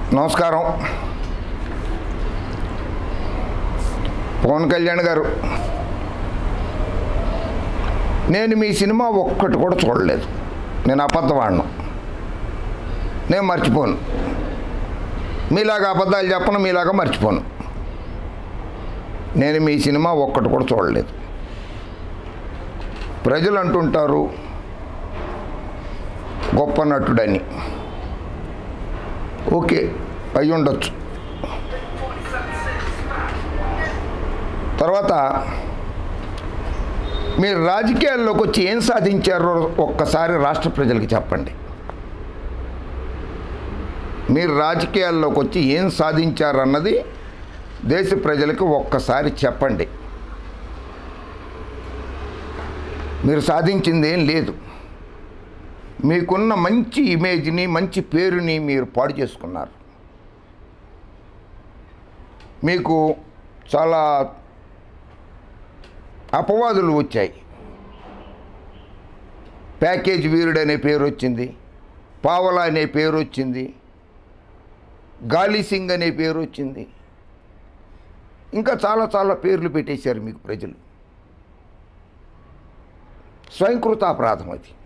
నమస్కారం. పవన్ కళ్యాణ్ గారు, నేను మీ సినిమా ఒక్కటి కూడా చూడలేదు. నేను అబద్ధవాడను, నేను మర్చిపోను. మీలాగా అబద్ధాలు చెప్పను, మీలాగా మర్చిపోను. నేను మీ సినిమా ఒక్కటి కూడా చూడలేదు. ప్రజలు అంటుంటారు గొప్ప నటుడని. ఓకే, అయి ఉండొచ్చు. తర్వాత మీరు రాజకీయాల్లోకి వచ్చి ఏం సాధించారో ఒక్కసారి రాష్ట్ర ప్రజలకి చెప్పండి. మీరు రాజకీయాల్లోకి వచ్చి ఏం సాధించారన్నది దేశ ప్రజలకు ఒక్కసారి చెప్పండి. మీరు సాధించింది ఏం లేదు. మీకున్న మంచి ఇమేజ్ని, మంచి పేరుని మీరు పాడు చేసుకున్నారు. మీకు చాలా అపవాదులు వచ్చాయి. ప్యాకేజ్ వీరుడు అనే పేరు వచ్చింది, పావలా అనే పేరు వచ్చింది, గాలి సింగ్ అనే పేరు వచ్చింది, ఇంకా చాలా చాలా పేర్లు పెట్టేశారు మీకు ప్రజలు. స్వయంకృత అపరాధం అది.